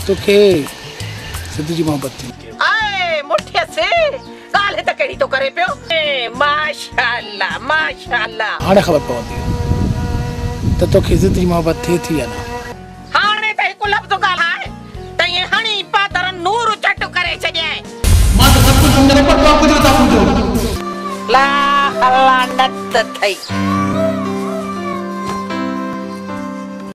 तोखे सिद्ध जी मोहब्बत थी आए मुठिया से गाल त कहिड़ी तो करे पियो माशाअल्लाह माशाअल्लाह हाणे ख़बर पवंदी त तोखे सिद्ध जी मोहब्बत थी या न हाणे त हिकु लफ़्ज़ ॻाल्हाए त ईअं हणी पादर नूर चट करे छॾियां मां त सभु कुझु सम्झंदो पर तव्हां कुझु नथा सम्झो ला लानत थई